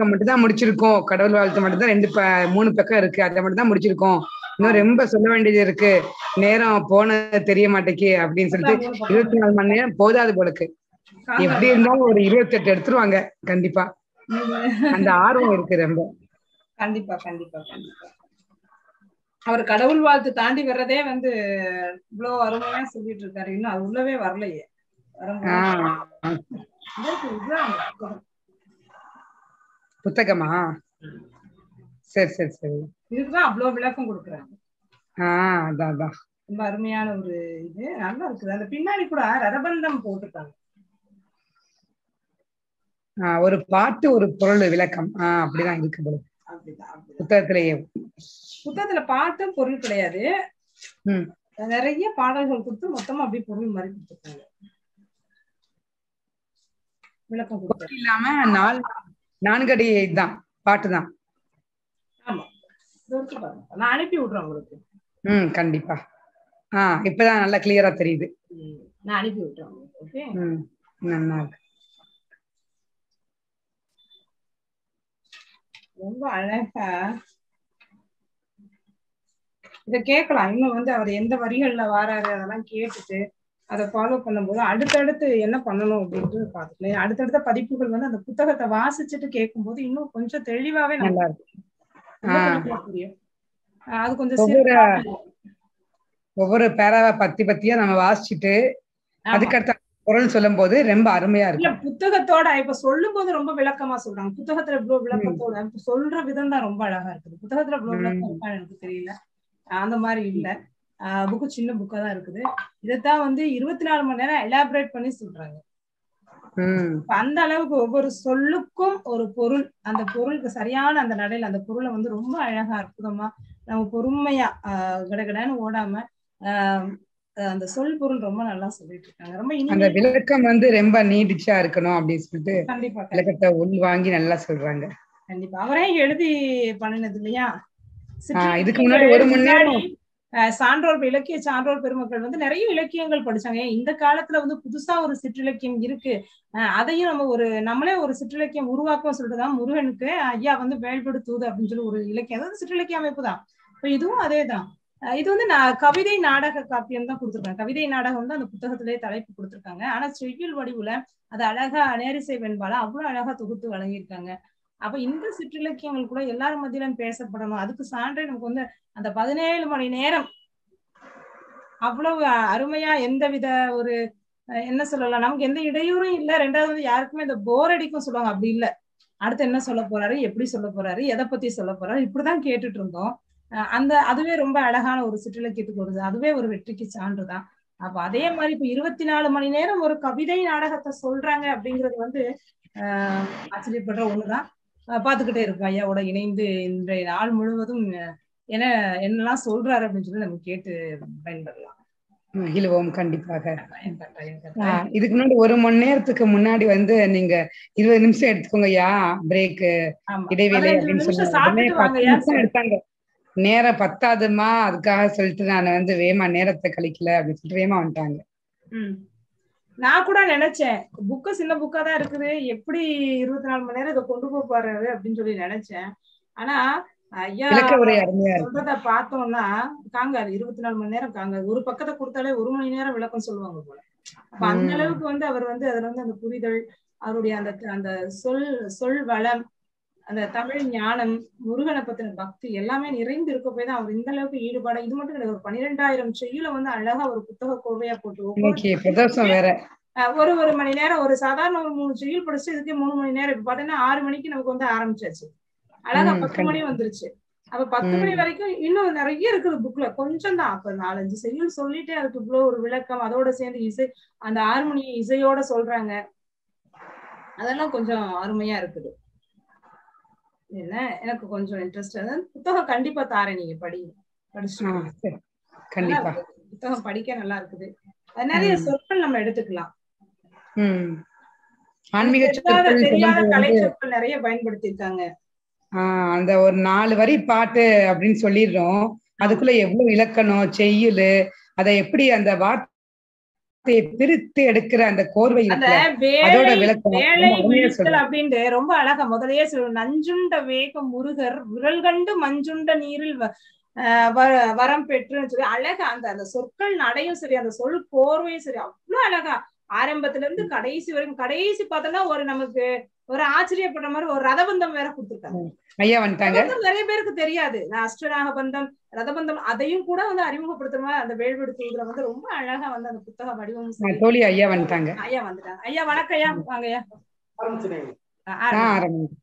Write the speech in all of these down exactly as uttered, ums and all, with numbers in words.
மட்டும் தான் முடிச்சிருக்கோம். கடவுள் வாழ்த்து மட்டும் தான் ரெண்டு ப மூணு பக்கம் இருக்கு. அத மட்டும் தான் முடிச்சிருக்கோம். இன்னும் ரொம்ப சொல்ல வேண்டியது இருக்கு. நேரம் போனது தெரிய மாட்டேக்கி அப்படின்னு சொல்லிட்டு மூணு பக்கம் இருபத்தி நாலு மணி நேரம் போதாது போலக்கு. எப்படி இருந்தாலும் ஒரு இருபத்தி எட்டு எடுத்துருவாங்க கண்டிப்பா. அந்த ஆர்வம் இருக்கு ரொம்ப. கண்டிப்பா கண்டிப்பா கண்டிப்பா. அவர் கடவுள் வாழ்த்து தாண்டி வர்றதே வந்து இவ்வளவு அருமையா சொல்லிட்டு இருக்காரு. இன்னும் அது உள்ளவே வரலையே. புத்தகமா? சரி சரி சரி. இதுக்குதான் அவ்வளவு விளக்கம் கொடுக்குறாங்க. ஆஹ் அதான் அதான். ரொம்ப அருமையான ஒரு இது நல்லா இருக்குது. அந்த பின்னாடி கூட ரதபந்தம் போட்டுருக்காங்க. ஆஹ் ஒரு பாட்டு ஒரு பொருள் விளக்கம். ஆஹ் அப்படிதான் இருக்கு போல புத்தகத்திலேயே. புத்தகத்துல பாட்டும் பொருள் கிடையாது. உம் நிறைய பாடல்கள் கொடுத்து மொத்தமா அப்படியே பொருள் மாதிரி கொடுத்துருக்காங்க. விளக்கம் கொடுத்து இல்லாம நாலு நான்கடி தான் பாட்டு தான். ஆமா நான் அனுப்பி விடுறேன் உங்களுக்கு. ம் கண்டிப்பா. ஆஹ் இப்பதான் நல்லா கிளியரா தெரியுது. நான் அனுப்பி விட்டுறேன். ஓகே. ம் நல்லா இருக்கு. ரொம்ப அழகா இத கேட்கலாம். இன்னும் வந்து அவர் எந்த வரிகள்ல வாராரு அதெல்லாம் கேட்டுட்டு அதை ஃபாலோ பண்ணும்போது அடுத்தடுத்து என்ன பண்ணணும் அப்படின்ட்டு பாத்துக்கலாம். அடுத்தடுத்த பதிப்புகள் வந்து அந்த புத்தகத்தை வாசிச்சுட்டு கேட்கும்போது இன்னும் கொஞ்சம் தெளிவாவே நல்லா இருக்கு. புரியும். அது கொஞ்சம் ஒவ்வொரு ஒவ்வொரு பேராவை பத்தி பத்தியா நம்ம வாசிச்சுட்டு அதுக்கடுத்த பொருள் சொல்லும் போது ரொம்ப அருமையா இருக்கு. புத்தகத்தோட இப்ப சொல்லும் போது ரொம்ப விளக்கமா சொல்றாங்க. புத்தகத்துல இவ்வளவு விளக்கத்தோட சொல்ற விதம் தான் ரொம்ப அழகா இருக்குது. புத்தகத்துல இவ்வளவு விளக்கம் இருக்கான்னு எனக்கு தெரியல. அந்த மாதிரி இல்ல. புக்கு சின்ன புக்கா தான் இருக்குது. இதைத்தான் வந்து இருபத்தி நாலு மணி நேரம் எலாபரேட் பண்ணி சொல்றாங்க. அந்த அளவுக்கு ஒவ்வொரு சொல்லுக்கும் ஒரு பொருள், அந்த பொருளுக்கு சரியான அந்த நடையில அந்த பொருளை வந்து ரொம்ப அழகா அற்புதமா நம்ம பொறுமையா ஆஹ் கடகடன்னு ஓடாம ஆஹ் அந்த சொல் பொருள் ரொம்ப நல்லா சொல்லிட்டு இருக்காங்க. ரொம்ப அந்த விளக்கம் வந்து ரொம்ப நீடிச்சா இருக்கணும் அப்படின்னு சொல்லிட்டு கண்டிப்பா விளக்கத்தை உள் வாங்கி நல்லா சொல்றாங்க. கண்டிப்பா அவரே எழுதி பண்ணினது இல்லையா? இதுக்கு முன்னாடி ஒரு மணி நேரம் சான்றோர் இலக்கிய சான்றோர் பெருமக்கள் வந்து நிறைய இலக்கியங்கள் படிச்சாங்க. இந்த காலத்துல வந்து புதுசா ஒரு சிற்றிலக்கியம் இருக்கு, அதையும் நம்ம ஒரு நம்மளே ஒரு சிற்றிலக்கியம் உருவாக்கம் சொல்லிட்டுதான் முருகனுக்கு ஐயா வந்து வேல்படு தூது அப்படின்னு சொல்லி ஒரு இலக்கியம், அதாவது சிற்றிலக்கிய அமைப்பு தான். இப்ப இதுவும் அதேதான். இது வந்து நான் கவிதை நாடக காப்பியம் தான் கொடுத்துருக்கேன். கவிதை நாடகம் வந்து அந்த புத்தகத்திலேயே தலைப்பு கொடுத்துருக்காங்க. ஆனா செய்யுள் வடிவுல அது அழகா நேரிசை வெண்பால அவ்வளவு அழகா தொகுத்து வழங்கியிருக்காங்க. அப்ப இந்த சிற்றிலக்கியங்கள் கூட எல்லாரும் மத்தியிலும் பேசப்படணும். அதுக்கு சான்றே நமக்கு வந்து அந்த பதினேழு மணி நேரம் அவ்வளவு அருமையா எந்தவித ஒரு என்ன சொல்லலாம், நமக்கு எந்த இடையூறும் இல்லை. ரெண்டாவது வந்து யாருக்குமே இந்த போர் அடிக்கும் சொல்லுவாங்க, அப்படி இல்லை. அடுத்து என்ன சொல்ல போறாரு, எப்படி சொல்ல போறாரு, எதை பத்தி சொல்ல போறாரு, இப்படிதான் கேட்டுட்டு இருந்தோம். அந்த அதுவே ரொம்ப அழகான ஒரு சிற்றிலக்கியத்துக்கு வருது. அதுவே ஒரு வெற்றிக்கு சான்றுதான். அப்ப அதே மாதிரி இப்ப இருபத்தி நாலு மணி நேரம் ஒரு கவிதை நாடகத்தை சொல்றாங்க அப்படிங்கிறது வந்து ஆஹ் ஆச்சரியப்படுற ஒண்ணுதான். பாத்துக்கிட்டே இருக்கும் ஐயாவோட இணைந்து இன்றைய நாள் முழுவதும் என்ன என்னெல்லாம் சொல்றாரு அப்படின்னு சொல்லி நம்ம கேட்டு பயன்படலாம். மகிழ்வோம் கண்டிப்பாக. இதுக்கு முன்னாடி ஒரு மணி நேரத்துக்கு முன்னாடி வந்து நீங்க இருபது நிமிஷம் எடுத்துக்கோங்க ஐயா பிரேக் இடைவேளை அப்படின்னு சொல்லி எடுத்தாங்க. நேரம் பத்தாதுமா அதுக்காக சொல்லிட்டு நான் வந்து வேமா நேரத்தை கழிக்கல அப்படின்னு சொல்லிட்டு வேமா வந்துட்டாங்க. நான் கூட நினைச்சேன் புக்கு சின்ன புக்கா தான் இருக்குது, எப்படி இருபத்தி நாலு மணி நேரம் இதை கொண்டு போறாரு அப்படின்னு சொல்லி நினைச்சேன். ஆனா ஐயா சொல்றத பார்த்தோம்னா காங்காது, இருபத்தி நாலு மணி நேரம் காங்காது. ஒரு பக்கத்தை கொடுத்தாலே ஒரு மணி நேரம் விளக்கம் சொல்லுவாங்க போல. அப்ப அந்த அளவுக்கு வந்து அவர் வந்து அதுல வந்து அந்த புரிதல், அவருடைய அந்த அந்த சொல் சொல் வளம், அந்த தமிழ் ஞானம், முருகனை பத்தின பக்தி எல்லாமே நிறைந்து இருக்க போய் தான் அவர் இந்த அளவுக்கு ஈடுபாடு. இது மட்டும் கிடையாது, ஒரு பன்னிரெண்டாயிரம் செய்யுள வந்து அழகா ஒரு புத்தக கோவையா போட்டு வேற ஒரு ஒரு மணி நேரம் ஒரு சாதாரண ஒரு மூணு செய்யுள் படிச்சு இதுக்கே மூணு மணி நேரம். இப்ப பாத்தீங்கன்னா ஆறு மணிக்கு நமக்கு வந்து ஆரம்பிச்சாச்சு, அழகா பத்து மணி வந்துருச்சு. அப்ப பத்து மணி வரைக்கும் இன்னும் நிறைய இருக்குது புக்ல, கொஞ்சம் தான். அப்ப நாலஞ்சு செய்யுள் சொல்லிட்டே அதுக்கு இவ்வளவு ஒரு விளக்கம், அதோட சேர்ந்து இசை, அந்த ஆறு மணி இசையோட சொல்றாங்க. அதெல்லாம் கொஞ்சம் அருமையா இருக்குது. என்ன எனக்கு கொஞ்சம் இன்ட்ரெஸ்ட். புத்தகம் கண்டிப்பா தாரேன், நீங்க படி படிச்சு கண்டிப்பா. புத்தகம் படிக்க நல்லா இருக்குது. நிறைய சொற்கள் நம்ம எடுத்துக்கலாம். தெரியாத கலை சொற்கள் நிறைய பயன்படுத்தி இருக்காங்க. ஆஹ் அந்த ஒரு நாலு வரி பாட்டு அப்படின்னு சொல்லிடுறோம், அதுக்குள்ள எவ்வளவு இலக்கணம் செய்யுள், அதை எப்படி அந்த வார்த்தை வார்த்தையை பிரித்து எடுக்கிற அந்த கோர்வை அந்த இருக்குல்ல அதோட வேலை விளக்கம் வேலை ரொம்ப அருமையா விழித்தல் சொல்றேன். அப்படின்ட்டு ரொம்ப அழகா முதலையே சொல்லுவோம். நஞ்சுண்ட வேகம் முருகர் விரல் கண்டு மஞ்சுண்ட நீரில் வ- ஆஹ் வ- வரம் பெற்றுன்னு சொல்லி அழகா அந்த அந்த சொற்கள் நடையும் சரி, அந்த சொல் கோர்வையும் சரி, அவ்வளவு அழகா ஆரம்பத்துல இருந்து கடைசி வரைக்கும். கடைசி பார்த்தோம்னா ஒரு நமக்கு ஒரு ஆச்சரியப்படுற மாதிரி ஒரு ரதபந்தம் வேற கொடுத்துருக்காங்க. ஐயா வந்துட்டாங்க. ரதபந்தம் நிறைய பேருக்கு தெரியாது. நான் அஷ்டநாக பந்தம், ரதபந்தம் அதையும் கூட வந்து அறிமுகப்படுத்துற மாதிரி அந்த வேல்வெடுத்துவதுல வந்து ரொம்ப அழகா வந்து அந்த புத்தக வடிவமும் சரி. தோழி ஐயா வந்துட்டாங்க. ஐயா வந்துட்டாங்க. ஐயா வணக்கம் ஐயா, வாங்க ஐயா. ஆரம்பிச்சிருங்க. ஆரம்பி.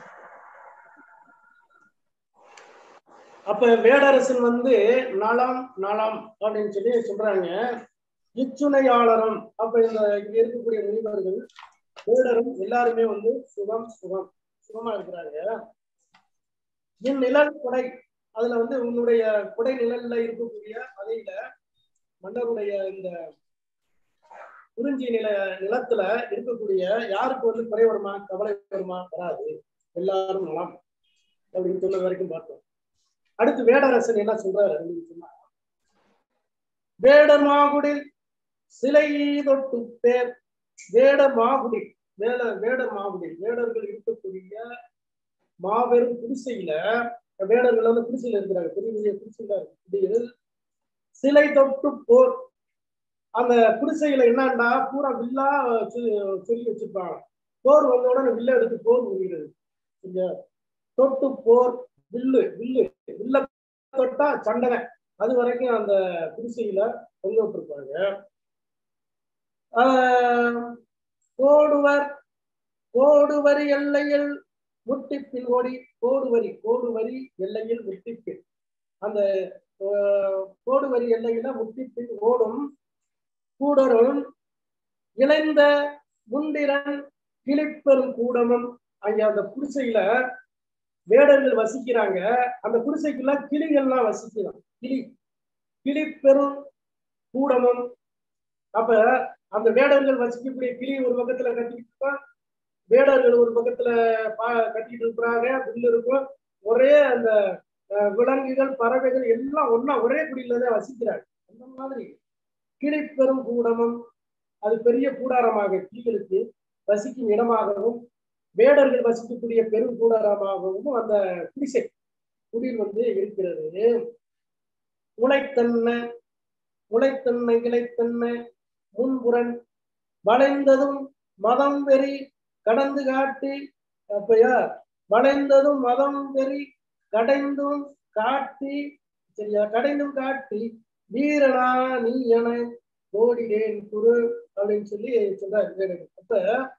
அப்ப வேடரசன் வந்து நலம் நலம் அப்படின்னு சொல்லி சொல்றாங்க. இச்சுணையாளரும் அப்ப இந்த இங்க இருக்கக்கூடிய முனிவர்கள் வேடரும் எல்லாருமே வந்து சுகம் சுகம் சுகமா இருக்கிறாங்க. என் நிழல் கொடை அதுல வந்து உன்னுடைய கொடை நிழல்ல இருக்கக்கூடிய அதையில மன்னருடைய இந்த குறிஞ்சி நில நிலத்துல இருக்கக்கூடிய யாருக்கு வந்து குறை வருமா கவலை வருமா வராது, எல்லாரும் நலம் அப்படின்னு சொன்ன வரைக்கும் பார்த்தோம். அடுத்து வேடரசன் என்ன சொல்றாரு அப்படின்னு சொன்னா, வேடர் மாகுடில் சிலை தொட்டு பேர் வேடர் மாகுடி வேட வேடர் மாகுடி வேடர்கள் இருக்கக்கூடிய மாபெரும் குடிசையில வேடர்கள் வந்து குடிசையில இருக்கிறாங்க. பெரிய பெரிய குடிசையில இருக்கு. சிலை தொட்டு போர் அந்த குடிசையில என்னன்னா பூரா வில்லா சொல்லி வச்சிருப்பாங்க. போர் வந்த உடனே வில்ல எடுத்து போர் முடிகிறது. தொட்டு போர் வில்லு வில்லு வில்ல தொட்டா சண்டனை அது வரைக்கும் அந்த குடிசையில தொங்க விட்டுருப்பாங்க. ஆஹ் கோடுவர் கோடுவரி எல்லையில் முட்டிப்பின் ஓடி கோடுவரி கோடுவரி எல்லையில் முட்டிப்பின் அந்த கோடுவரி எல்லையில முட்டிப்பின் ஓடும் கூடரும் இணைந்த முண்டிரன் கிளிப்பெரும் கூடமும் அங்க அந்த குடிசையில வேடர்கள் வசிக்கிறாங்க. அந்த குடிசைக்குள்ள கிளிகள்லாம் வசிக்கலாம். கிளி கிளி பெரும் கூடமும் அப்ப அந்த வேடர்கள் வசிக்கக்கூடிய கிளி ஒரு பக்கத்துல கட்டிக்கிட்டு இருப்பான், வேடர்கள் ஒரு பக்கத்துல பா கட்டிட்டு இருக்கிறாங்க. புல்லு இருக்கும். ஒரே அந்த விலங்குகள் பறவைகள் எல்லாம் ஒன்னா ஒரே குடியில தான் வசிக்கிறாங்க. அந்த மாதிரி கிளி பெரும் கூடமும் அது பெரிய கூடாரமாக கிளிகளுக்கு வசிக்கும் இடமாகவும் வேடர்கள் வசிக்கக்கூடிய பெரும் கூடாரமாகவும் அந்த குடிசை குடில் வந்து இருக்கிறது. முளைத்தன்மை முளைத்தன்மை கிளைத்தன்மை முன்புறன் வளைந்ததும் மதம் வெறி கடந்து காட்டி அப்பயா வளைந்ததும் மதம் வெறி கடைந்தும் காட்டி சரியா கடைந்தும் காட்டி வீரனா நீ என ஓடினேன் குரு அப்படின்னு சொல்லி சொல்றாரு. அப்ப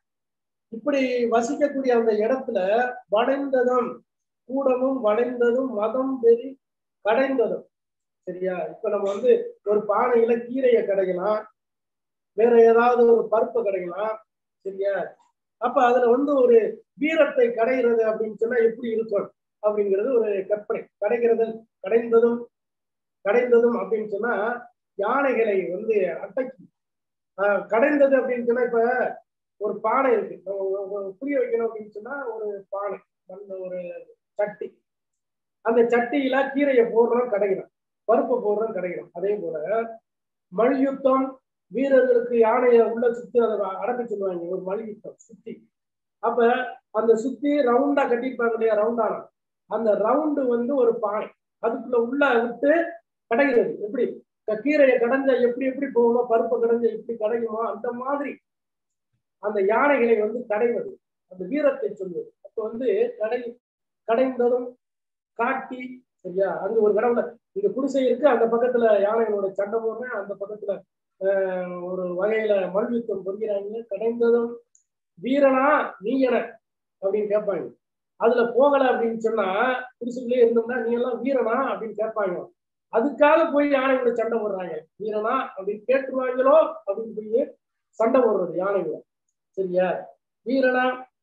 இப்படி வசிக்கக்கூடிய அந்த இடத்துல வளைந்ததும் கூடமும் வளைந்ததும் மதம் வெறி கடைந்ததும் சரியா. இப்ப நம்ம வந்து ஒரு பானையில கீரையை கடைக்கலாம், வேற ஏதாவது ஒரு பருப்பை கடைக்கலாம் சரியா. அப்ப அதுல வந்து ஒரு வீரத்தை கடைகிறது அப்படின்னு சொன்னா எப்படி இருக்கும் அப்படிங்கிறது ஒரு கற்பனை. கடைகிறது கடைந்ததும் கடைந்ததும் அப்படின்னு சொன்னா யானைகளை வந்து அடக்கி ஆஹ் கடைந்தது அப்படின்னு சொன்னா இப்ப ஒரு பானை இருக்கு, புரிய வைக்கணும் அப்படின்னு சொன்னா ஒரு பானை அந்த ஒரு சட்டி, அந்த சட்டியில கீரையை போடுறோம் கடைகிறோம், பருப்பை போடுறோம் கடைகிறோம். அதே போல மல்யுத்தம் வீரர்களுக்கு யானையை உள்ள சுத்தி அதை அடக்க சொல்லுவாங்க, ஒரு மல்யுத்தம் சுத்தி. அப்ப அந்த சுத்தி ரவுண்டா கட்டிருப்பாங்க இல்லையா, ரவுண்டான அந்த ரவுண்டு வந்து ஒரு பானை, அதுக்குள்ள உள்ள விட்டு கடைகிறது. எப்படி கீரையை கடைஞ்சா எப்படி எப்படி போகுமோ, பருப்பை கடைஞ்சா எப்படி கடையுமோ அந்த மாதிரி அந்த யானைகளை வந்து கடைவது, அந்த வீரத்தை சொல்வது. அப்ப வந்து கடை கடைந்ததும் காட்டி சரியா. அங்க ஒரு கடவுள இங்க குடிசை இருக்கு, அந்த பக்கத்துல யானைகளோட சண்டை போடுறேன், அந்த பக்கத்துல ஆஹ் ஒரு வகையில மல்யுத்தம் பொறுக்கிறாங்க. கடைந்ததும் வீரனா நீ என அப்படின்னு கேட்பாங்க. அதுல போகல அப்படின்னு சொன்னா குடிசைக்குள்ளே இருந்தோம்னா நீ எல்லாம் வீரனா அப்படின்னு கேட்பாங்க. அதுக்காக போய் யானைகளை சண்டை போடுறாங்க. வீரனா அப்படின்னு கேட்டுருவாங்களோ அப்படின்னு போய் சண்டை போடுறது யானைகளை சரியா. வீரனா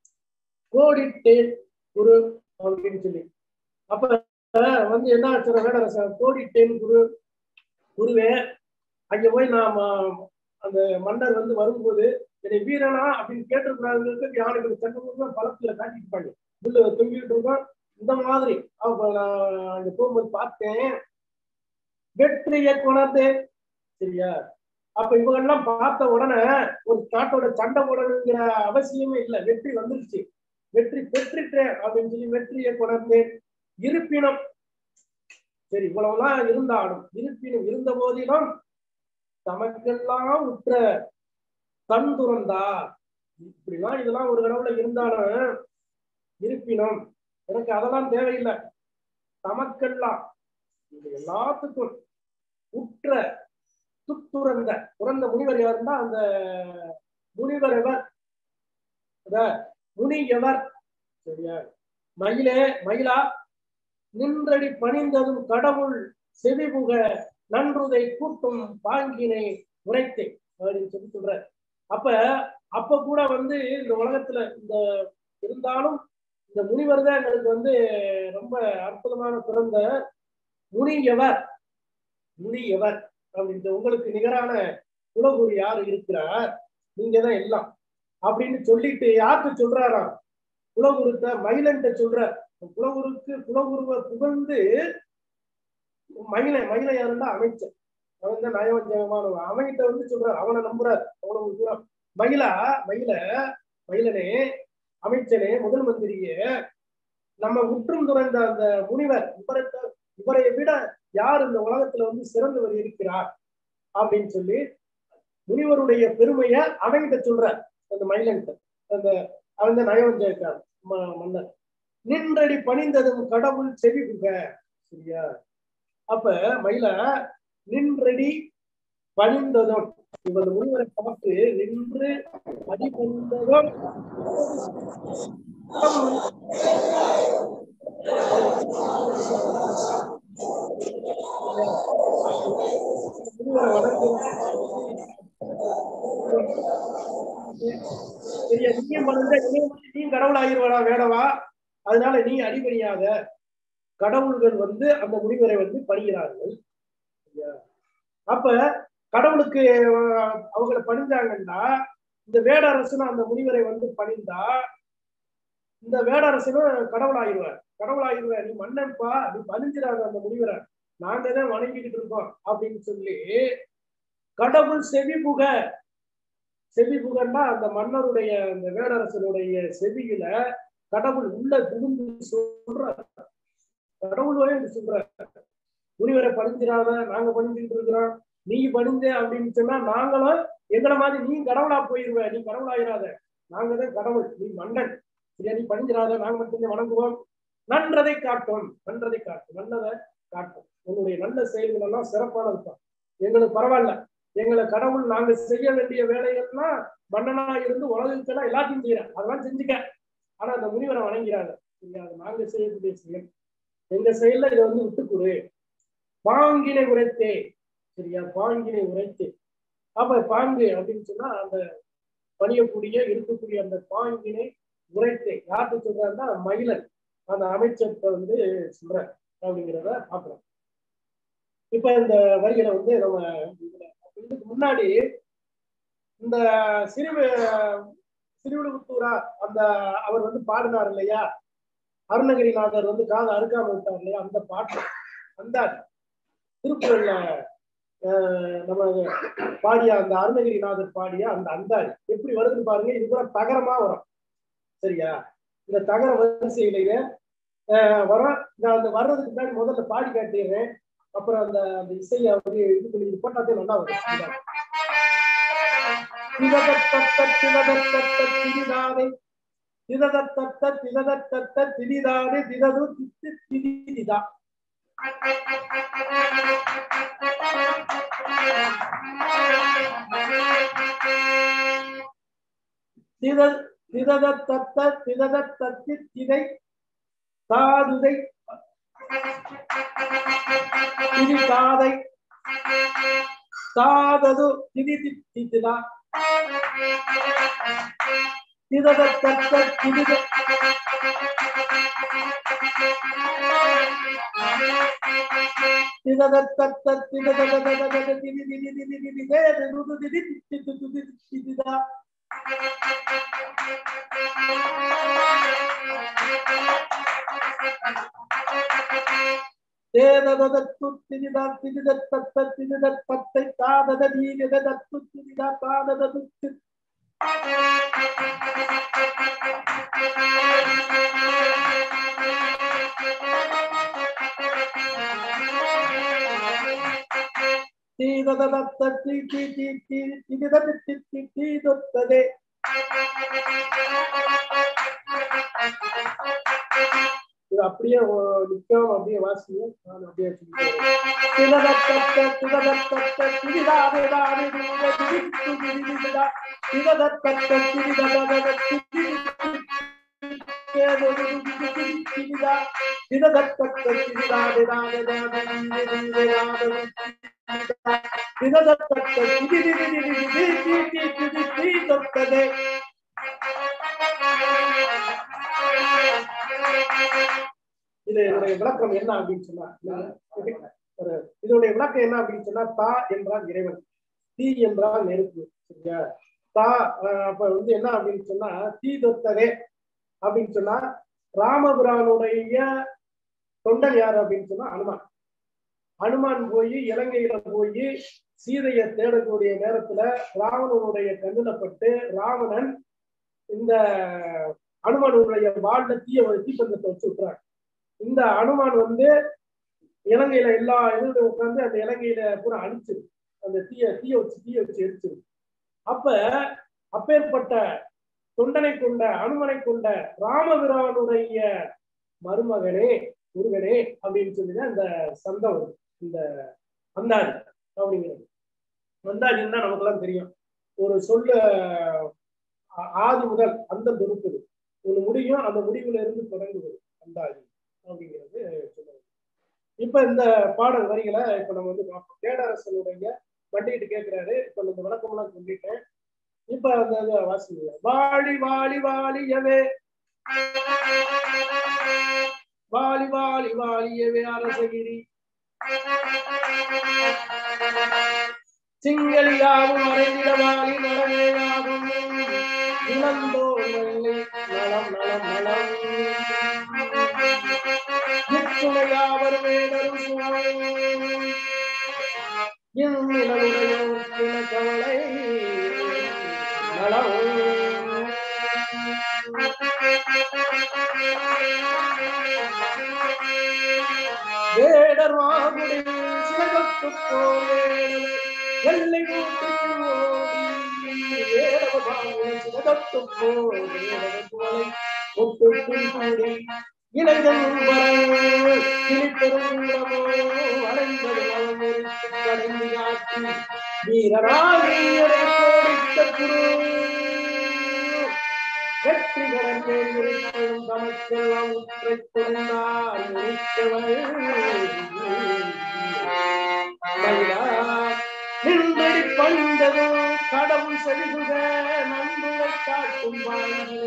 கோடிட்டேன் குரு அப்படின்னு சொல்லி அப்ப வந்து என்ன ஆச்சு, வேடரசன் கோடிட்டேன் குரு குருவே அங்க போய் நாம அந்த மன்னர் வந்து வரும்போது என்னை வீரனா அப்படின்னு கேட்டுருக்கூடாதுங்கிறது யானைகளுக்கு சண்டை போடுற பழத்துல காட்டிருப்பாங்க, புல்லு தொங்கிட்டு இருக்கோம். இந்த மாதிரி அப்ப நான் அங்க போகும்போது பார்த்தேன். வெற்றியை கொணர்ந்தேன் சரியா. அப்ப இவங்க எல்லாம் பார்த்த உடனே ஒரு நாட்டோட சண்டை போடணுங்கிற அவசியமே இல்லை, வெற்றி வந்துருச்சு, வெற்றி பெற்றுட்டேன் அப்படின்னு சொல்லி வெற்றியை கொண்டு இருப்பினும் சரி இவ்வளவுலாம் இருந்தாலும் இருப்பினும் இருந்த போதிலும் தமக்கெல்லாம் உற்ற தன் துறந்தா இப்படிலாம் இதெல்லாம் ஒரு கடவுள இருந்தாலும் இருப்பினும் எனக்கு அதெல்லாம் தேவையில்லை, தமக்கெல்லாம் எல்லாத்துக்கும் உற்ற துறந்த துறந்த முனிவர் யாருன்னா அந்த முனிவர் எவர் முனி எவர் சரியா மயிலே மயிலா நின்றடி பணிந்ததும் கடவுள் செவிபுக நன்றுதை கூட்டும் பாங்கினை உரைத்தேன் அப்படின்னு சொல்லி சொல்ற. அப்ப அப்ப கூட வந்து இந்த உலகத்துல இந்த இருந்தாலும் இந்த முனிவர் தான் எங்களுக்கு வந்து ரொம்ப அற்புதமான பிறந்த முனி எவர் முனி எவர் அப்படின்ட்டு உங்களுக்கு நிகரான குலகுரு யாரு இருக்கிறார், நீங்க தான் எல்லாம் அப்படின்னு சொல்லிட்டு யாருக்கு சொல்றாராம், குலகுருத்த மயிலன்ட்ட சொல்ற. குலகுருக்கு குலகுருவை புகழ்ந்து மயில மயில யாருன்னா அமைச்சர், அவன் தான் நயவஞ்சகமானவன், அவன்கிட்ட வந்து சொல்றார், அவனை நம்புறார். அவ்வளவு மயிலா மயில மயிலனே அமைச்சனே முதல் மந்திரியே நம்ம உற்றும் துறந்த அந்த முனிவர் இவரை இவரை விட யார் இந்த உலகத்துல வந்து சிறந்தவர் இருக்கிறார் அப்படின்னு சொல்லி முனிவருடைய பெருமையை அவன்கிட்ட சொல்ற. அந்த மயிலன்ட்ட அந்த அவன் தான் நயவஞ்சகக்கார் மன்னர். நின்றடி பணிந்ததும் கடவுள் செவிபுக சரியா. அப்ப மயில நின்றடி பணிந்ததும் இவர் முனிவரை பார்த்து நின்று அடி பணிந்ததும் சரியா நீயும் பணிந்த நீ கடவுள் ஆகிருவாடா வேடவா, அதனால நீ அடிபணியாத. கடவுள்கள் வந்து அந்த முனிவரை வந்து பணிகிறார்கள். அப்ப கடவுளுக்கு அவங்களை பணிஞ்சாங்கன்னா இந்த வேடரசனும் அந்த முனிவரை வந்து பணிந்தா இந்த வேடரசனும் கடவுள் ஆகிடுவார். கடவுள் ஆகிடுவார், நீ மன்னன்பா, நீ பணிஞ்சிடாத அந்த முனிவரை, நாங்க தான் வணங்கிக்கிட்டு இருக்கோம் அப்படின்னு சொல்லி கடவுள் செவிபுக செவிபுகன்னா அந்த மன்னருடைய அந்த வேடரசனுடைய செவியில கடவுள் உள்ள புகுந்து சொல்ற. கடவுள் வரை சொல்ற, முனிவரை பணிஞ்சிடாத, நாங்க பணிஞ்சுக்கிட்டு இருக்கிறோம், நீ பணிஞ்ச அப்படின்னு சொன்னா நாங்களும் எங்களை மாதிரி நீ கடவுளா போயிருவ, நீ கடவுள் ஆயிராத, நாங்க தான் கடவுள், நீ மன்னன் சரியா, நீ பணிஞ்சிடாத, நாங்க மட்டும் வணங்குவோம். நன்றதை காட்டும் நன்றதை காட்டும் நல்லதை காட்டும், உன்னுடைய நல்ல செயல்கள் எல்லாம் சிறப்பானதுதான், எங்களுக்கு பரவாயில்ல, எங்களை கடவுள் நாங்க செய்ய வேண்டிய வேலைகள்லாம் மன்னனா இருந்து உலகத்துக்கெல்லாம் எல்லாத்தையும் செய்யறேன், அதெல்லாம் செஞ்சுக்க, ஆனா அந்த முனிவரை வணங்கிறாங்க சரியா, அது நாங்க செய்யக்கூடிய செயல், எங்க செயல்ல இதை வந்து விட்டுக்குடு. பாங்கினை உரைத்தே சரியா, பாங்கினை உரைத்தே. அப்ப பாங்கு அப்படின்னு சொன்னா அந்த பணியக்கூடிய இருக்கக்கூடிய அந்த பாங்கினை உரைத்தே யாருக்கு சொல்றாருன்னா மயிலன் அந்த அமைச்சர்கிட்ட வந்து சொல்ற அப்படிங்கிறத பாக்குறோம். இப்ப இந்த வரிகளை வந்து நம்ம இதுக்கு முன்னாடி இந்த சிறு சிறுவிழுப்புத்தூரா அந்த அவர் வந்து பாடினார் இல்லையா, அருணகிரிநாதர் வந்து காதை அறுக்காம விட்டார் இல்லையா, அந்த பாட்டு அந்த திருக்குறள்ல நம்ம பாடிய அந்த அருணகிரிநாதர் பாடிய அந்த அந்தாதி எப்படி வருதுன்னு பாருங்க. இது கூட தகரமா வரும் சரியா, இந்த தகர வரிசையிலேயே வரும். நான் அந்த வர்றதுக்கு முன்னாடி முதல்ல பாடி காட்டிடுறேன், அப்புறம் அந்த அந்த இசையை வந்து இது பண்ணி இது போட்டாதே நல்லா வரும். திதிதானே திததத்த திததத்த திதிதானே திதது தித்து திதிதா திததத்த திததத்தி திதை தாதுதை திதி தாதை தாதது திதி திதிதா திததத்த திதித திததத்த திததத திதி திதி திதி திதி தேது திதி திதி திதிதா தேததத்து திதிதா திதிதத்த திதிதத்தை தாதத தீததத்து திதிதா தாததத்து தீததத்த தி தி தி தி திதிதத்தி தி தி தொத்ததே இது அப்படியே நிற்கும் அப்படியே வாசிங்க. நான் அப்படியே இது இதனுடைய விளக்கம் என்ன அப்படின்னு சொன்னா இதனுடைய விளக்கம் என்ன அப்படின்னு சொன்னா தா என்றால் இறைவன், தீ என்றால் நெருப்பு. சரியா? தா அப்ப வந்து என்ன அப்படின்னு சொன்னா தீ தொத்ததே அப்படின்னு சொன்னா ராமபிரானுடைய தொண்டன் யாரு அப்படின்னு சொன்னா அனுமான். அனுமான் போய் இலங்கையில போய் சீதையை தேடக்கூடிய நேரத்துல ராவணனுடைய கண்ணுல பட்டு ராவணன் இந்த அனுமானுடைய வாழ்ல தீய தீப்பந்தத்தை வச்சு விட்டுறாங்க. இந்த அனுமான் வந்து இலங்கையில எல்லா இதுல உட்கார்ந்து அந்த இலங்கையில பூரா அழிச்சிரு, அந்த தீய தீய வச்சு தீய வச்சு எரிச்சிரு. அப்ப அப்பேற்பட்ட தொண்டனை கொண்ட அனுமனை கொண்ட ராமபிரானுடைய மருமகனே முருகனே அப்படின்னு சொல்லிதான் இந்த சந்தம் வருது. இந்த அந்தாதி அப்படிங்கிறது அந்தாதின்னு தான் நமக்கு எல்லாம் தெரியும். ஒரு சொல்ல ஆதி முதல் அந்த தொடுக்குது ஒரு முடியும், அந்த முடிவுல இருந்து தொடங்குது அந்தாதி அப்படிங்கிறது சொல்லுவது. இப்ப இந்த பாடல் வரிகளை இப்ப நம்ம வந்து பார்ப்போம். கேடரசனுடைய வண்டிகிட்டு கேட்கிறாரு. இப்ப இந்த விளக்கம் எல்லாம் சொல்லிட்டேன். இப்ப அந்த வாசிங்க. வாழி வாழி வாழியவே வாழி வாழி வாழியவே அரசகிரி சிங்களியாவும் மறைந்திட வாழி நலமேயாகும் இளந்தோர் நலம் நலம் நலம் நித்துணையாவர் வேடரும் கவலை நலம் வேடர் வாகுடி சிலகத்து போவேடர் வெள்ளை சிலகத்து போவேடர் கூடி இளைஞர் கிளிப்பெருமோ அடைந்தது கடைந்து காட்டி வீரராகியரை கோடித்த குரு வெற்றிகரன் பேரும் தமக்கெல்லாம் உற்றை கொண்டார் நின்றடி பணிந்ததோ கடவுள் செவிகுக நன்றுரை காட்டும் வாழ்வு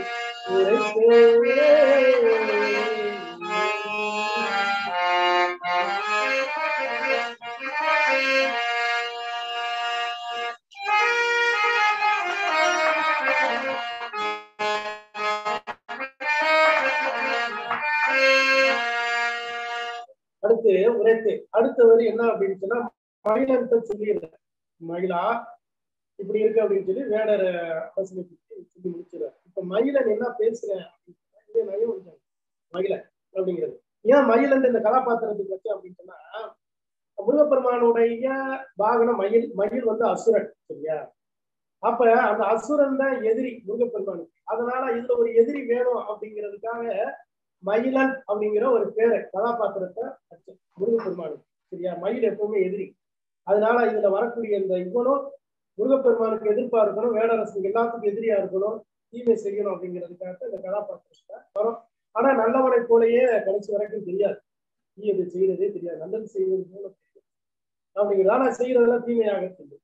அடுத்து உரைத்து அடுத்த வரி என்ன அப்படின்னு சொன்னா மகிழன்ட்ட சொல்லிடுறேன். மகிழா இப்படி இருக்கு அப்படின்னு சொல்லி வேடர் அவசரம் சொல்லி முடிச்சிடுறாரு. இப்ப மகிழன் என்ன பேசுறேன் மகிழன் அப்படிங்கிறது ஏன் மகிழன் இந்த கதாபாத்திரத்துக்கு வச்சு அப்படின்னு சொன்னா முருகப்பெருமானுடைய வாகனம் மயில். மயில் வந்து அசுரன். சரியா? அப்ப அந்த அசுரன் தான் எதிரி முருகப்பெருமானுக்கு. அதனால இதுல ஒரு எதிரி வேணும் அப்படிங்கிறதுக்காக மயிலன் அப்படிங்கிற ஒரு பேரை கதாபாத்திரத்தை முருகப்பெருமானுக்கு. சரியா? மயில் எப்பவுமே எதிரி. அதனால இதுல வரக்கூடிய இந்த இவனும் முருகப்பெருமானுக்கு எதிர்ப்பா இருக்கணும், வேடரசுக்கு எல்லாத்துக்கும் எதிரியா இருக்கணும், தீமை செய்யணும் அப்படிங்கிறதுக்காக இந்த கதாபாத்திரத்தை வரும். ஆனா நல்லவனை போலயே கடைசி வரைக்கும் தெரியாது, தீயது செய்யறதே தெரியாது, நல்லது செய்வது போல தெரியும் அப்படிங்கிறது. ஆனா செய்யறதெல்லாம் தீமையாக தெரியும்.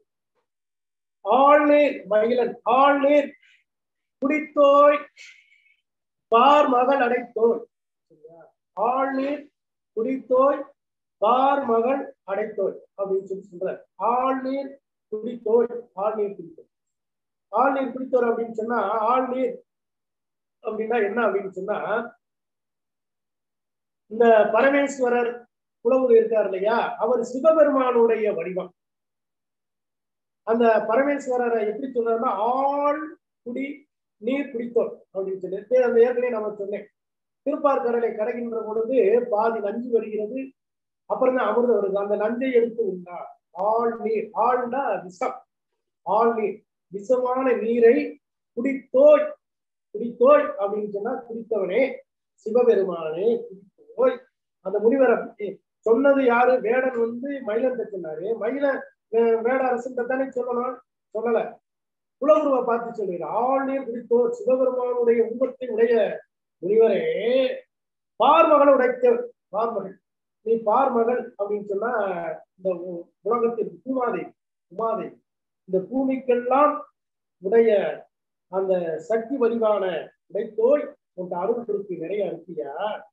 ஆழ்நீர் மகிழன் ஆழ்நீர் குடித்தோய் பார் மகள் அடைத்தோய். ஆழ்நீர் குடித்தோய் பார் மகள் அடைத்தோய் அப்படின்னு சொல்லி சொல்ற. ஆழ்நீர் குடித்தோய் ஆழ்நீர் குடித்தோய் ஆழ்நீர் குடித்தோர் அப்படின்னு சொன்னா ஆழ்நீர் அப்படின்னா என்ன அப்படின்னு சொன்னா இந்த பரமேஸ்வரர் புலவர் இருக்கார் இல்லையா, அவர் சிவபெருமானுடைய வடிவம். அந்த பரமேஸ்வரரை எப்படி சொல்றாருன்னா ஆள் குடி நீர் குடித்தோர் அப்படின்னு சொல்லிட்டு அந்த ஏற்கனவே நம்ம சொன்னேன். திருப்பார்கடலை கடைகின்ற பொழுது பாதி நஞ்சு வருகிறது, அப்புறம் தான் அமிர்தம் வருது. அந்த நஞ்சை எடுத்து உண்டா ஆள் நீர், ஆள்னா விஷம், ஆள் நீர் விஷமான நீரை குடித்தோய் குடித்தோய் அப்படின்னு சொன்னா குடித்தவனே சிவபெருமானே குடித்தோய். அந்த முனிவரை சொன்னது யாரு? வேடன் வந்து மயிலன் சொன்னாரு. மயில வேட அரசன் தானே சொல்லணும், சொல்லல. புலகுருவை பார்த்து சொல்லுகிறார் ஆள் நீர் குடித்தோர் சிவபெருமானுடைய உருவத்தை உடைய முனிவரே பார்மகன் உடைத்தவர். பார்மகன் நீ பார்மகன் அப்படின்னு சொன்னா இந்த உலகத்தின் பூமாதை உமாதை இந்த பூமிக்கெல்லாம் உடைய அந்த சக்தி வடிவான உடைத்தோய் உன் அருள் கொடுத்து நிறைய அனுப்பியா.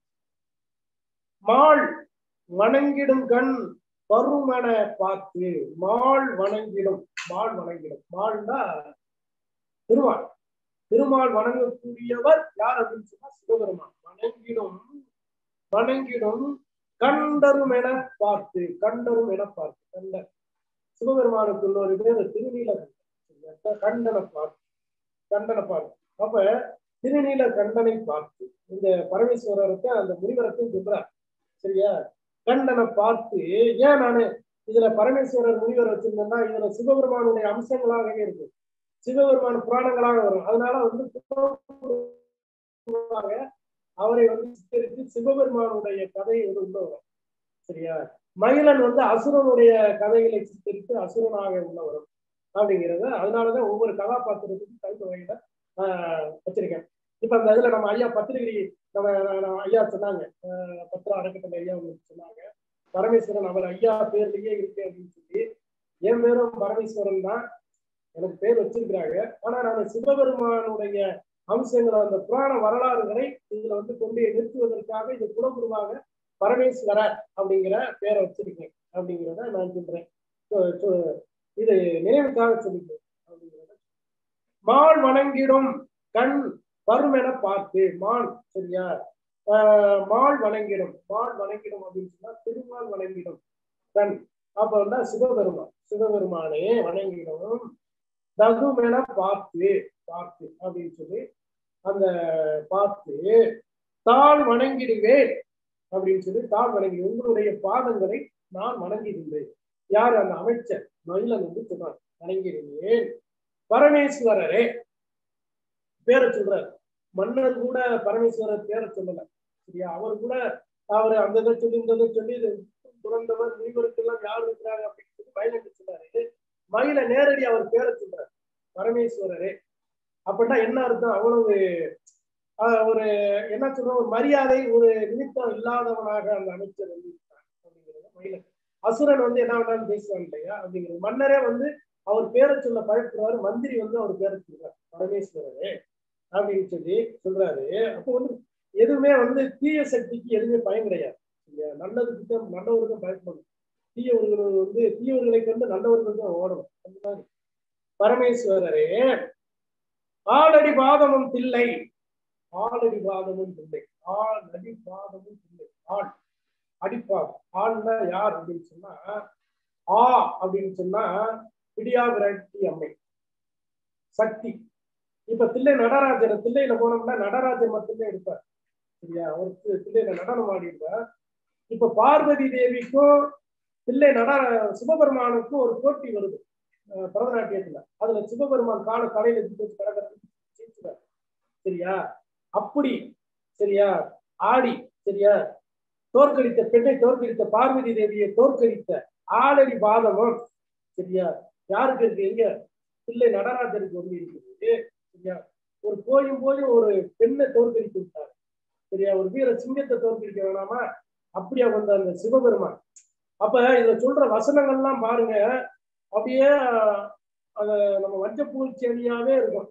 மாள் வணங்கிடும் கண் பருமன பார்த்து, மாள் வணங்கிடும், மாள் வணங்கிடும், மாள்னா திருமால். திருமால் வணங்கக்கூடியவர் யார் அப்படின்னு சொன்னா சிவபெருமான். வணங்கிடும் வணங்கிடும் கண்டரும் என பார்த்து, கண்டரும் என பார்த்து, கண்ட சிவபெருமானுக்கு இன்னொரு பேர் திருநீல கண்டனை பார்த்து, கண்டனை பார்த்து. அப்ப திருநீல கண்டனை பார்த்து இந்த பரமேஸ்வரருக்கு அந்த முனிவரத்தையும் சொல்றார். சரியா? கண்டனை பார்த்து. ஏன் நானு இதுல பரமேஸ்வரர் முனிவர் வச்சிருந்தேன்னா இதுல சிவபெருமானுடைய அம்சங்களாகவே இருக்கு, சிவபெருமான புராணங்களாக வரும். அதனால வந்து அவரை வந்து சித்தரித்து சிவபெருமானுடைய கதையை வந்து உள்ள வரும். சரியா? மயிலன் வந்து அசுரனுடைய கதைகளை சித்தரித்து அசுரனாக உள்ள வரும் அப்படிங்கிறது. அதனாலதான் ஒவ்வொரு கதாபாத்திரத்துக்கும் தனி வகையில ஆஹ் வச்சிருக்கேன். இப்ப அந்த இதுல நம்ம ஐயா பத்திரிகை நம்ம ஐயா சொன்னாங்க, பத்திர அறக்கட்டளை ஐயா சொன்னாங்க பரமேஸ்வரன் அவர் ஐயா பேர்லயே இருக்கு அப்படின்னு சொல்லி. என் பேரும் பரமேஸ்வரன் தான், எனக்கு பேர் வச்சிருக்கிறாங்க. ஆனா நான் சிவபெருமானுடைய அம்சங்கள் அந்த புராண வரலாறுகளை இதுல வந்து கொண்டு நிறுத்துவதற்காக இது குலகுருவாக பரமேஸ்வரர் அப்படிங்கிற பேரை வச்சிருக்கேன் அப்படிங்கிறத நான் சொல்றேன். இது நினைவுக்காக சொல்லிக்கிறேன் அப்படிங்கிறத. மான் வணங்கிடும் கண் பருமென பார்த்து, மான். சரியா? ஆஹ் மால் வணங்கிடும், மால் வணங்கிடும் அப்படின்னு சொன்னா திருமால் வணங்கிடும் கண். அப்ப வந்து சிவபெருமான், சிவபெருமானே வணங்கிடும் தகுமென பார்த்து, பார்த்து அப்படின்னு சொல்லி அந்த பார்த்து தாழ் வணங்கிடுவேன் அப்படின்னு சொல்லி தாழ் வணங்கிடு உங்களுடைய பாதங்களை நான் வணங்கிடுவேன். யார்? அந்த அமைச்சர் மயிலன் வந்து சொன்னார் வணங்கிடுவேன். பரமேஸ்வரரே பேரை சொல்றார். மன்னர் கூட பரமேஸ்வரர் பேரை சொல்லல. சரியா? அவர் கூட அவர் அந்த இதை சொல்லி இந்த இதை சொல்லி துறந்தவர் முனிவருக்கெல்லாம் யார் இருக்கிறாங்க அப்படின்னு சொல்லி மயிலன் சொன்னாரு. மயில நேரடி அவர் பேரை சொல்றார் பரமேஸ்வரரே. அப்படின்னா என்ன அர்த்தம்? அவ்வளவு ஒரு என்ன சொல்ற ஒரு மரியாதை, ஒரு நிமித்தம் இல்லாதவனாக அந்த அமைச்சர் வந்து இருக்கார் அப்படிங்கிறது மயிலன். அசுரன் வந்து என்ன வேணாலும் பேசுவாங்க இல்லையா அப்படிங்கிறது. மன்னரே வந்து அவர் பேரை சொல்ல பயப்படுறாரு, மந்திரி வந்து அவர் பேரை சொல்றாரு பரமேஸ்வரரே அப்படின்னு சொல்லி சொல்றாரு. அப்போ வந்து எதுவுமே வந்து தீய சக்திக்கு எதுவுமே பயம் கிடையாது. நல்லதுக்கு நல்லவருக்கும் பயப்படணும், தீயவர்கள் வந்து தீயவர்களை கண்டு நல்லவர்கள் தான் ஓடணும். அந்த மாதிரி பரமேஸ்வரரே ஆளடி பாதமும் பிள்ளை, ஆளடி பாதமும் பிள்ளை, ஆள் அடி பாதமும் பிள்ளை. ஆள் அடிப்பாதம், ஆள்னா யார் அப்படின்னு சொன்னா ஆ அப்படின்னு சொன்னா பிடியா விரட்டி அம்மை சக்தி. இப்ப தில்லை நடராஜர், தில்லையில போனோம்னா நடராஜர் மட்டுமே இருப்பார். சரியா? அவருக்கு தில்லையில நடனம் ஆடிருப்பார். இப்ப பார்வதி தேவிக்கும் தில்லை நட சிவபெருமானுக்கும் ஒரு போட்டி வருது பரதநாட்டியத்துல. அதுல சிவபெருமான் கால தலையில கடற்கரை. சரியா? அப்படி சரியா ஆடி சரியா தோற்கடித்த பெண்ணை தோற்கடித்த பார்வதி தேவியை தோற்கடித்த ஆளடி பாதமும் சரியா யாருக்கு இருக்கு? எங்க? தில்லை நடராஜருக்கு வந்து இருக்குது. சரியா? ஒரு போயும் போயும் ஒரு பெண்ணை தோற்கடித்து விட்டார். சரியா? ஒரு வீர சிங்கத்தை தோற்கடிக்க வேணாமா? அப்படியா வந்த அந்த சிவபெருமான். அப்ப இதுல சொல்ற வசனங்கள்லாம் பாருங்க, அப்படியே அத நம்ம வஞ்சப்பூச்செடியாவே இருக்கும்.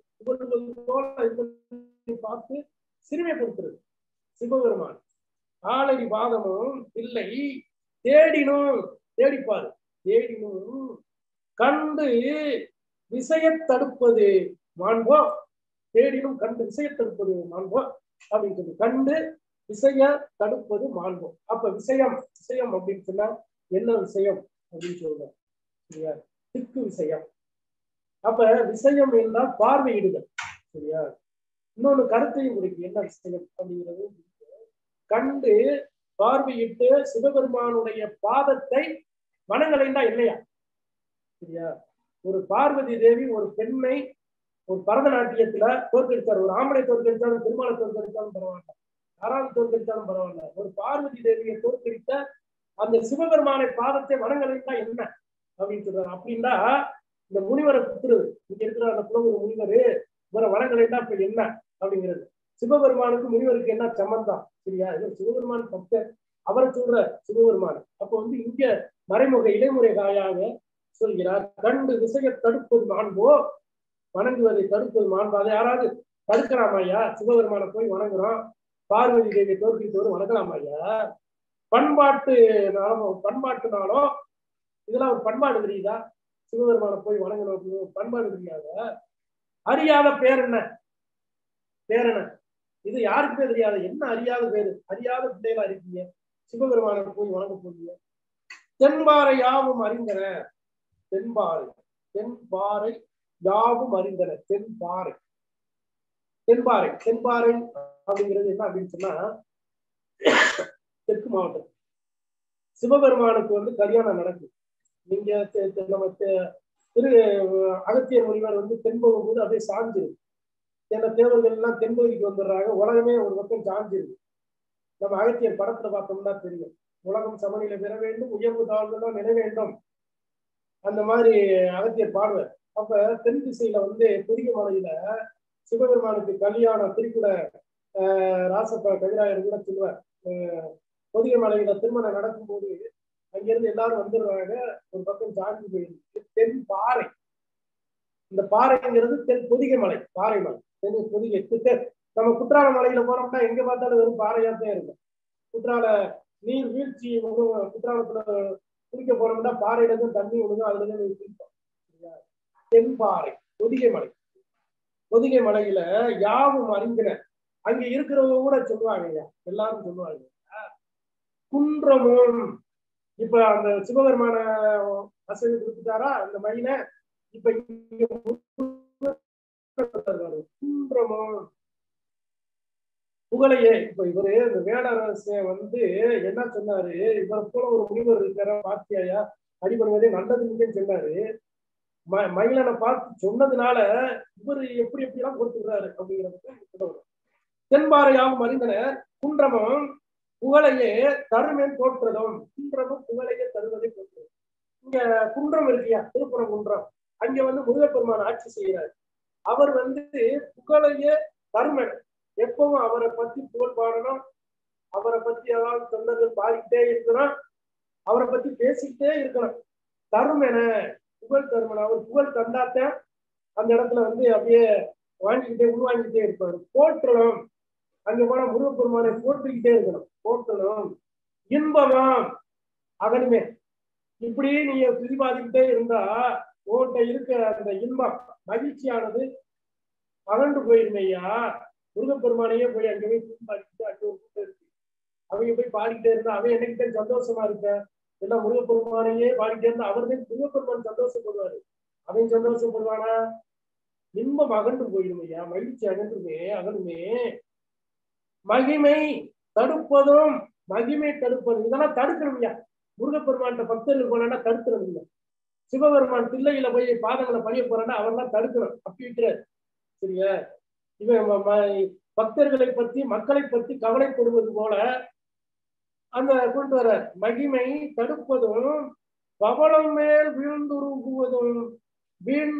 பார்த்து சிறுமைப்படுத்துறது சிவபெருமான். ஆளடி பாதமும் இல்லை தேடினும், தேடிப்பாரு தேடினும் கண்டு விசைய தடுப்பது மாண்போ, தேடினும் கண்டு விசைய தடுப்பது மாண்போ அப்படின்னு சொல்லி கண்டு விசைய தடுப்பது மாண்பு. அப்ப விஷயம் விஷயம் அப்படின்னு சொன்னா என்ன விஷயம் அப்படின்னு சொல்றோம் சரியா? திக்கு விஷயம். அப்ப விஷயம் என்றால் பார்வையிடுதல் சரியா? இன்னொன்னு கருத்தையும் குறிக்கும். என்ன விஷயம் அப்படிங்கிறது கண்டு பார்வையிட்டு சிவபெருமானுடைய பாதத்தை வணங்கலைன்னா இல்லையா சரியா? ஒரு பார்வதி தேவி ஒரு பெண்ணை ஒரு பரதநாட்டியத்துல தோற்கடித்தார். ஒரு ஆம்பளை தோற்கடித்தாலும் திருமண தோற்கடித்தாலும் பரவாயில்ல, யாராவது தோற்கடித்தாலும் பரவாயில்ல, ஒரு பார்வதி தேவியை தோற்கடித்த அந்த சிவபெருமானை பாதத்தை வணங்கலைன்னா என்ன அப்படின்னு சொல்றாரு. அப்படின்னா இந்த முனிவரை குத்துறது, இங்க இருக்கிற அந்த புலவர் முனிவர் இவரை வணங்கலைன்னா இப்ப என்ன அப்படிங்கிறது. சிவபெருமானுக்கு முனிவருக்கு என்ன சம்பந்தம் சரியா? சிவபெருமான் பக்தர், அவரை சொல்ற சிவபெருமான். அப்ப வந்து இங்க மறைமுக இடைமுறை காயாக சொல்கிறார். கண்டு விசைய தடுப்பது மாண்போ, வணங்குவதை தடுப்பது மாண்பு. அதை யாராவது தடுக்கலாமாய்யா? சிவபெருமானை போய் வணங்குறோம், பார்வதி தேவியை தோற்கடித்தோடு வணங்கலாமாய்யா? பண்பாட்டு பண்பாட்டுனாலும் இதெல்லாம் ஒரு பண்பாடு தெரியுதா? சிவபெருமானை போய் வணங்கணும் பண்பாடு தெரியாத? அறியாத பேர் என்ன? பேர் என்ன? இது யாருக்குமே தெரியாது. என்ன அறியாத பேரு? அறியாத பிள்ளைகளா இருக்கீங்க, சிவபெருமானை போய் வணங்க போறீங்க. தென்பாறை யாவும் அறிந்தன. தென்பாறை தென்பாறை யாவும் அறிந்தன. தென்பாறை தென்பாறை தென்பாறை அப்படிங்கிறது என்ன அப்படின்னு சொன்னா தெற்கு மாவட்டம். சிவபெருமானுக்கு வந்து கல்யாணம் நடக்கும். நீங்க நம்ம திரு அகத்தியர் முனிவர் வந்து தென்பகும் போது அப்படியே சாஞ்சிருக்கு. ஏன்னா தேவர்கள் எல்லாம் தென்பகுதிக்கு வந்துடுறாங்க, உலகமே ஒரு பக்கம் சாஞ்சிருக்கு. நம்ம அகத்தியர் படத்துல பார்த்தோம்னா தெரியும். உலகம் சமநிலை பெற வேண்டும், உயர்வு தாழ்வுதான் நிலை வேண்டும், அந்த மாதிரி அகத்தியர் பாடுவார். அப்ப தென் திசையில வந்து பெரிய மலையில சிவபெருமானுக்கு கல்யாணம் திருக்குட ஆஹ் ராசப்ப கவிராயர் கூட சொல்லுவார். ஆஹ் பொதிகை மலையில திருமணம் நடக்கும் போது அங்கிருந்து எல்லாரும் வந்துடுறாங்க, ஒரு பக்கம் சாஞ்சி போயிருக்கு. தென் பாறை, இந்த பாறைங்கிறது தென் பொதிகை மலை, பாறை மலை, தென் பொதிகை. நம்ம குற்றால மலையில போனோம்னா எங்க பார்த்தாலும் வெறும் பாறையாத்தான் இருக்கும். குற்றால நீர் வீழ்ச்சி குற்றாலத்துல குளிக்க போனோம்னா பாறையில இருந்து தண்ணி விழுகும், அதுல இருந்து குளிப்போம். தென்பாறை பொதிகை மலை. பொதிகை மலையில யாவும் அறிந்தின. அங்க இருக்கிறவங்க கூட சொல்லுவாங்க ஐயா, எல்லாரும் சொல்லுவாங்க குன்றமும். இப்ப அந்த சிவபெருமான வசதி கொடுத்துட்டாரா அந்த மயில. இப்ப குன்றமும் புகழையே. இப்ப இவரு இந்த வேடரச வந்து என்ன சொன்னாரு, இவரை போல ஒரு முனிவர் இருக்கிற பாத்தியாயா அடிபடுவதே நல்லதுன்னு சொன்னாரு. ம மயிலனை பார்த்து சொன்னதுனால இவரு எப்படி எப்படி எல்லாம் கொடுத்துக்கிறாரு அப்படிங்கிறது. தென்பாறையாவும் அறிந்தனர் குன்றமும் புகழையே தருமேன் தோற்றதும். குன்றமும் புகழையே தருவதை தோற்றது. இங்க குன்றம் இருக்கியா, திருப்புறம் குன்றம், அங்க வந்து முருகப்பெருமான் ஆட்சி செய்கிறார். அவர் வந்து புகழையே தருமன், எப்பவும் அவரை பத்தி புகழ் பாடணும், அவரை பத்தி ஏதாவது தொண்டர்கள் பாடிக்கிட்டே இருக்கணும், அவரை பத்தி பேசிக்கிட்டே இருக்கணும். தருமன புகழ் தருமன். அவர் புகழ் தந்தாத்த அந்த இடத்துல வந்து அப்படியே வாங்கிக்கிட்டே உள்வாங்கிக்கிட்டே இருப்பாரு. போற்றணும், அங்க போன முருகப்பெருமானை போற்றிக்கிட்டே இருக்கணும். போற்றணும் இன்பமாம் அகனுமே. இப்படி நீங்க பிரிபாதிக்கிட்டே இருந்தா உன்கிட்ட இருக்க அந்த இன்பம் மகிழ்ச்சியானது அகன்று போயிருமையா. முருகப்பெருமானையே போய் அங்கே போய் பிரிபாதிக்கிட்டு அங்கே ஒரு கூட்டம் இருக்கு, அவங்க போய் பாடிக்கிட்டே இருந்தா அவன் என்னைக்கிட்டே சந்தோஷமா இருக்க. எல்லாம் முருகப்பெருமானையே பாடிக்கிட்டே இருந்தா அவர் தான் முருகப்பெருமான் சந்தோஷப்படுவாரு. அவன் சந்தோஷப்படுவானா? இன்பம் அகன்று போயிருமையா, மகிழ்ச்சி அகன்றுமே அகனுமே. மகிமை தடுப்பதும், மகிமை தடுப்பது, இதெல்லாம் தடுக்கணும்யா. முருகப்பெருமான் பக்தர்கள் போனா தடுக்கணும் இல்லை. சிவபெருமான் பிள்ளைகளை போய் பாதங்களை பணிய போறான்னா அவர்லாம் தடுக்கணும், அப்படி இருக்கிறார் சரியா. இவன் பக்தர்களை பத்தி மக்களை பத்தி கவலைப்படுவது போல அந்த கொண்டு வர மகிமை தடுப்பதும் பவளம் மேல் வீழ்ந்துருகுவதும் வீண்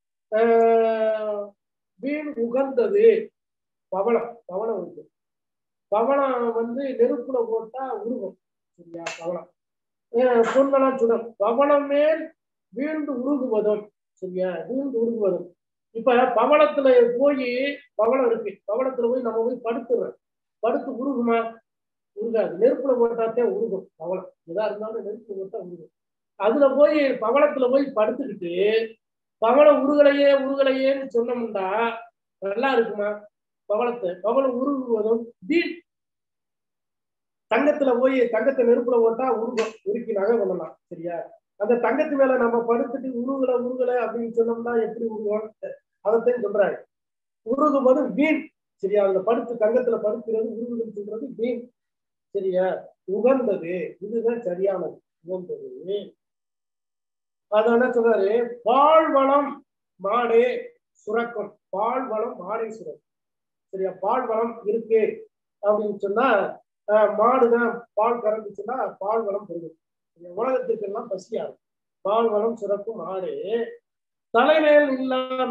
ஆஹ் வீண் உகந்தது. பவளம் பவளம் இருக்கு. பவளம் வந்து நெருப்புல போட்டா உருகும் சரியா. பவளம் பொன்வெல்லாம் சுடும். பவளம் மேல் வீழ்ந்து உருகுவதும் சரியா, வீழ்ந்து உருகுவதும். இப்ப பவளத்துல போய் பவளம் இருக்கு, பவளத்துல போய் நம்ம போய் படுத்துறோம், படுத்து உருகுமா? உருகாது. நெருப்புல போட்டாத்தே உருகும் பவளம். எதா இருந்தாலும் நெருப்புல போட்டா உருகும். அதுல போய் பவளத்துல போய் படுத்துக்கிட்டு பவளம் உருகலையே உருகலையேன்னு சொன்னோம்னா நல்லா இருக்குமா? பவளத்தை பவளம் உருகுவதும் வீண் தங்கத்துல போய் தங்கத்தை நெருப்புல போட்டா உருகும், உருக்கி நகை பண்ணலாம். சரியா? அந்த தங்கத்து மேல நம்ம படுத்துட்டு உருகுல உருகல அப்படின்னு சொன்னோம்னா எப்படி உருகும்? அதைத்தான் சொல்றாரு. உருகும் போது வீண். சரியா? அதுல படுத்து தங்கத்துல படுக்கிறது உருகுன்னு சொல்றது வீண். சரியா? உகந்தது, இதுதான் சரியானது. உகந்தது. அது என்ன சொல்றாரு? பால்வளம் மாடே சுரக்கும். பால்வளம் மாடே சுரக்கும். சரியா? பால்வளம் இருக்கு அப்படின்னு சொன்னா மாடுதான் பால் கறந்துச்சுன்னா பால் வளம் பெருகும். உலகத்துக்கு எல்லாம் பசியாகும். பால் வளம் சுரக்கும் மாடு. தலைமையில் இல்லாம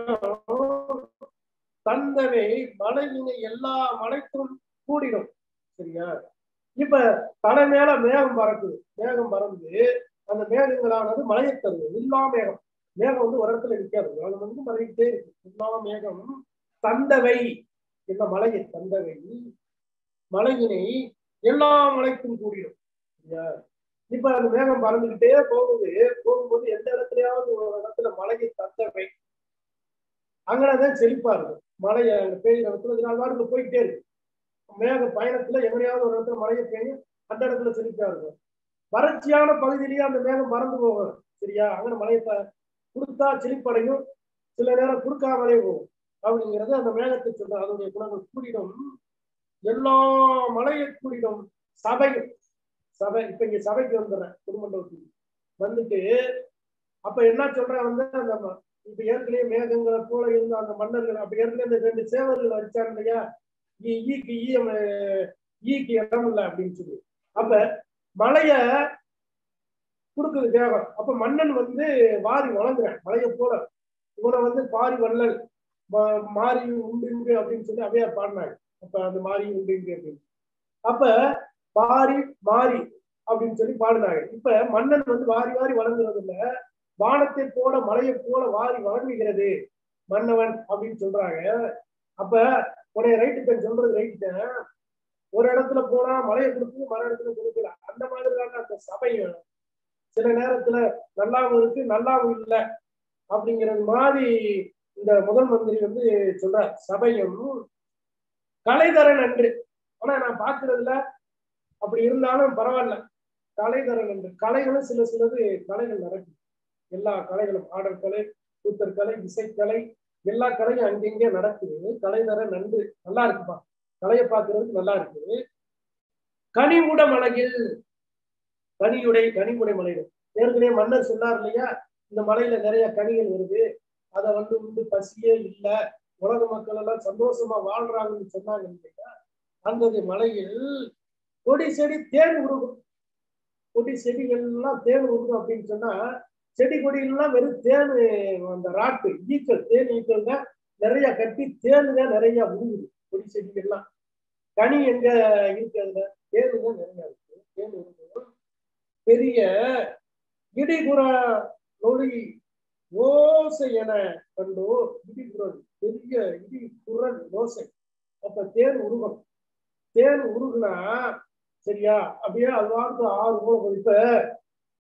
தந்தவை மழையினை எல்லா மழைக்கும் கூடிடும். சரியா? இப்ப தலை மேல மேகம் பறக்குது. மேகம் பறந்து அந்த மேகங்களானது மழையை தருது. இல்லா மேகம். மேகம் வந்து ஒரு இடத்துல நிற்காது. மேகம் வந்து மழைக்கிட்டே இருக்கு. இல்லா மேகம் தந்தவை இந்த மழையை தந்தவை மழையினை எல்லா மழைக்கும் கூடிடும். இப்ப அந்த மேகம் பறந்துகிட்டே போகுது. போகும்போது எந்த இடத்துலயாவது ஒரு இடத்துல மழையை தந்தவை அங்கதான் செழிப்பா இருக்கும். மழையை பெய்யுற இடத்துல நாலு வாரத்துல போயிட்டே இருக்கு. மேக பயணத்துல எங்கேயாவது ஒரு இடத்துல மழையை பெய்யும், அந்த இடத்துல செழிப்பா இருக்கும். வறட்சியான பகுதியிலேயே அந்த மேகம் பறந்து போகும். சரியா? அங்கே மழையை கொடுத்தா செழிப்படையும், சில நேரம் கொடுக்காமலே போகும். அப்படிங்கிறது அந்த மேகத்தை சொல்ற அதனுடைய குணங்கள். கூடிடும் எல்லா மழையை கூடிடும் சபை. சபை இப்ப இங்க சபைக்கு வந்துடுறேன். குடும்பத்துக்கு வந்துட்டு அப்ப என்ன சொல்றேன் வந்து அந்த இப்ப ஏற்கனவே மேகங்களை போல இருந்த அந்த மன்னர்கள் அப்ப ஏற்கனவே இந்த ரெண்டு சேவர்கள் அடிச்சாங்க இல்லையா? ஈக்கு ஈ ஈக்கு இடம் இல்லை அப்படின்னு சொல்லி அப்ப மழைய கொடுக்குது தேகம். அப்ப மன்னன் வந்து வாரி வழங்குறேன் மழையை போல. இவனை வந்து பாரி வள்ளல் மாறி உண்டு அப்படின்னு சொல்லி அவையா பாடினாங்க. அப்ப அந்த மாறி உண்டு அப்படின்னு அப்ப பாரி மாறி அப்படின்னு சொல்லி பாடினாங்க. இப்ப மன்னன் வந்து வாரி வாரி வழங்குறது இல்ல, வானத்தை போல மழையை போல வாரி வழங்குகிறது மன்னவன் அப்படின்னு சொல்றாங்க. அப்ப உடைய ரைட்டு சொல்றது ரைட்டு. ஒரு இடத்துல போனா மழையை கொடுத்து மறு இடத்துல கொடுக்கல. அந்த மாதிரிதான் அந்த சபை சில நேரத்துல நல்லாவும் இருக்கு நல்லாவும் இல்லை அப்படிங்கிறது மாதிரி இந்த முதல் மந்திரி வந்து சொல்ற சபையும் கலைதரன் அன்று. ஆனா நான் பாக்குறதுல அப்படி இருந்தாலும் பரவாயில்ல. கலைதரன் அன்று கலைகளும் சில சிலது கலைகள் நடக்கும். எல்லா கலைகளும் ஆடல் கலை, கூத்தர் கலை, இசைக்கலை எல்லா கலையும் அங்கங்கே நடக்குது. கலைதரன் நன்று நல்லா இருக்குப்பா. கலையை பார்க்கறதுக்கு நல்லா இருக்கு. கனிவுட மலையில் கனியுடை கனிவுடை மலையில் ஏற்கனவே மன்னர் சொன்னார் இல்லையா? இந்த மலையில நிறைய கனிகள் வருது. அதை வந்து வந்து பசியே இல்லை, உலக மக்கள் எல்லாம் சந்தோஷமா வாழ்றாங்கன்னு சொன்னாங்க இல்லையா? அந்த மலையில் கொடி செடி தேன் உருகும். கொடி செடிகள்லாம் தேன் உருகும் அப்படின்னு சொன்னா செடி கொடிகள்லாம் வெறும் தேன் அந்த ராட்டு ஈக்கள் தேன் ஈக்கள் தான் நிறைய கட்டி தேன் தான் நிறைய உருகுது. கொடி செடிகள்லாம் கனி எங்க இருக்கு? அதுல தேன் தான் நிறைய இருக்கு. தேன் உருகும். பெரிய இடிகுற நொழி ஓசை என கண்டோ. இடிகுரல் பெரிய இடி குரல் ஓசை. அப்ப தேன் உருகும். தேன் உருகுனா சரியா? அப்படியே அது வாழ்ந்து ஆறு மூலம் இப்ப